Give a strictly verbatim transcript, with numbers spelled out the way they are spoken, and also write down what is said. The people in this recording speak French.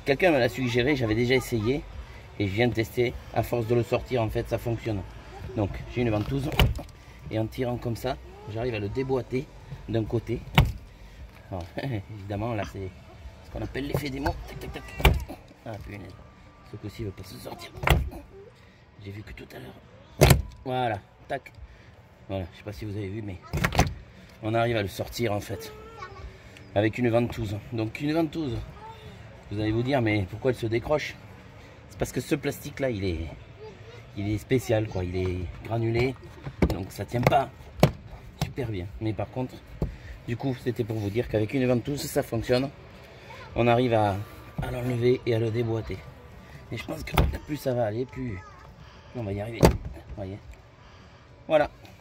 quelqu'un me l'a suggéré, j'avais déjà essayé et je viens de tester. À force de le sortir, en fait, ça fonctionne. Donc, j'ai une ventouse et en tirant comme ça, j'arrive à le déboîter d'un côté. Alors, évidemment, là, c'est ce qu'on appelle l'effet démo. Tac, tac, tac. Ah, punaise. Ce coup-ci, il ne veut pas se sortir. J'ai vu que tout à l'heure. Voilà, tac. Voilà, je sais pas si vous avez vu, mais on arrive à le sortir en fait avec une ventouse. Donc une ventouse, vous allez vous dire, mais pourquoi elle se décroche? C'est parce que ce plastique là, il est, il est spécial, quoi. Il est granulé, donc ça tient pas super bien. Mais par contre, du coup, c'était pour vous dire qu'avec une ventouse, ça fonctionne. On arrive à, à l'enlever et à le déboîter. Et je pense que plus ça va aller, plus on va y arriver. Vous voyez. Voilà.